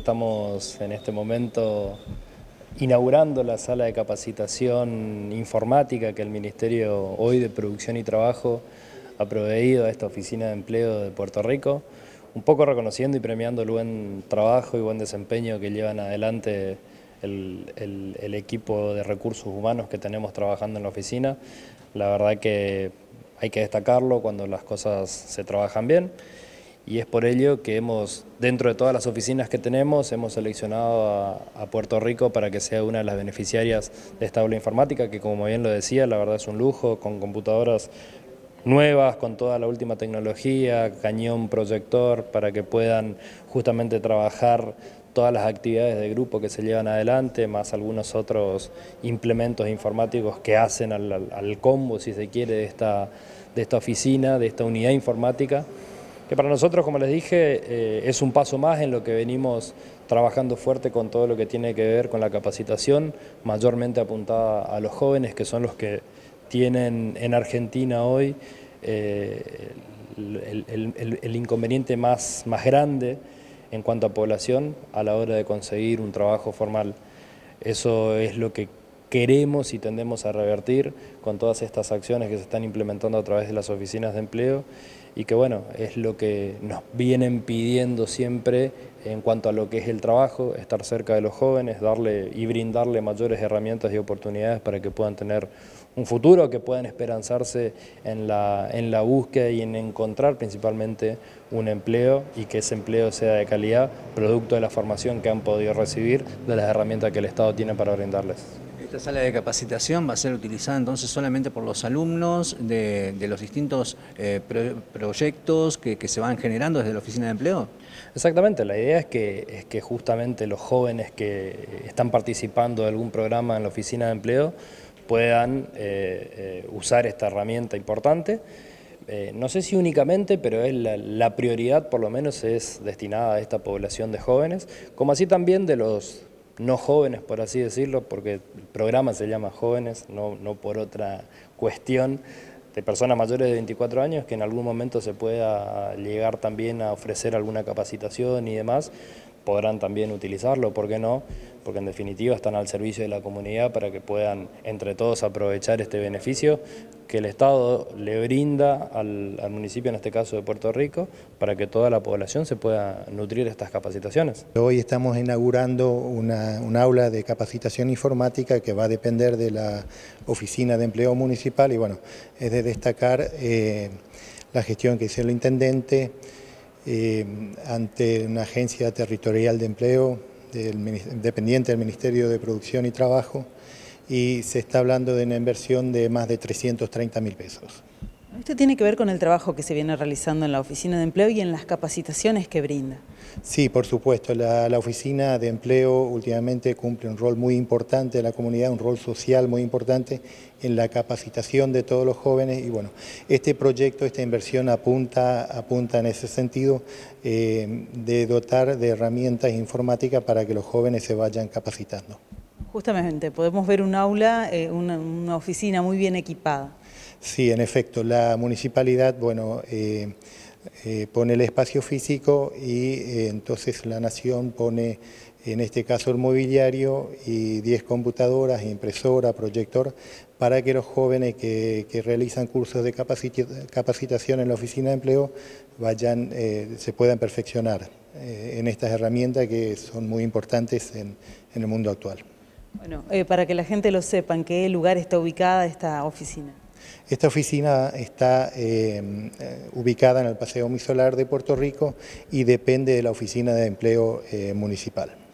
estamos en este momento inaugurando la sala de capacitación informática que el Ministerio hoy de Producción y Trabajo ha proveído a esta Oficina de Empleo de Puerto Rico, un poco reconociendo y premiando el buen trabajo y buen desempeño que llevan adelante el equipo de recursos humanos que tenemos trabajando en la oficina. La verdad que hay que destacarlo cuando las cosas se trabajan bien. Y es por ello que dentro de todas las oficinas que tenemos, hemos seleccionado a Puerto Rico para que sea una de las beneficiarias de esta aula informática, que como bien lo decía, la verdad es un lujo, con computadoras nuevas, con toda la última tecnología, cañón, proyector, para que puedan justamente trabajar todas las actividades de grupo que se llevan adelante, más algunos otros implementos informáticos que hacen al combo, si se quiere, de esta oficina, de esta unidad informática, que para nosotros, como les dije, es un paso más en lo que venimos trabajando fuerte con todo lo que tiene que ver con la capacitación, mayormente apuntada a los jóvenes, que son los que tienen en Argentina hoy el inconveniente más grande en cuanto a población a la hora de conseguir un trabajo formal. Eso es lo que queremos y tendemos a revertir con todas estas acciones que se están implementando a través de las oficinas de empleo y que bueno, es lo que nos vienen pidiendo siempre en cuanto a lo que es el trabajo, estar cerca de los jóvenes, darle y brindarle mayores herramientas y oportunidades para que puedan tener un futuro, que puedan esperanzarse en la búsqueda y en encontrar principalmente un empleo y que ese empleo sea de calidad, producto de la formación que han podido recibir, de las herramientas que el Estado tiene para brindarles. Esta sala de capacitación va a ser utilizada entonces solamente por los alumnos de los distintos proyectos que se van generando desde la Oficina de Empleo. Exactamente, la idea es que justamente los jóvenes que están participando de algún programa en la Oficina de Empleo puedan usar esta herramienta importante. No sé si únicamente, pero la prioridad por lo menos es destinada a esta población de jóvenes, como así también de los no jóvenes, por así decirlo, porque el programa se llama Jóvenes, no por otra cuestión, de personas mayores de 24 años que en algún momento se pueda llegar también a ofrecer alguna capacitación y demás, podrán también utilizarlo, ¿por qué no? Porque en definitiva están al servicio de la comunidad para que puedan entre todos aprovechar este beneficio que el Estado le brinda al municipio, en este caso de Puerto Rico, para que toda la población se pueda nutrir de estas capacitaciones. Hoy estamos inaugurando un aula de capacitación informática que va a depender de la Oficina de Empleo Municipal y bueno, es de destacar la gestión que hizo el intendente ante una agencia territorial de empleo dependiente del Ministerio de Producción y Trabajo y se está hablando de una inversión de más de 330.000 pesos. Esto tiene que ver con el trabajo que se viene realizando en la Oficina de Empleo y en las capacitaciones que brinda. Sí, por supuesto. La Oficina de Empleo últimamente cumple un rol muy importante en la comunidad, un rol social muy importante en la capacitación de todos los jóvenes y bueno, este proyecto, esta inversión apunta en ese sentido de dotar de herramientas informáticas para que los jóvenes se vayan capacitando. Justamente, podemos ver un aula, una oficina muy bien equipada. Sí, en efecto, la municipalidad, bueno, pone el espacio físico y entonces la Nación pone, en este caso el mobiliario y 10 computadoras, impresora, proyector, para que los jóvenes que realizan cursos de capacitación en la Oficina de Empleo se puedan perfeccionar en estas herramientas que son muy importantes en el mundo actual. Bueno, para que la gente lo sepa, ¿en qué lugar está ubicada esta oficina? Esta oficina está ubicada en el Paseo Misolar de Puerto Rico y depende de la Oficina de Empleo Municipal.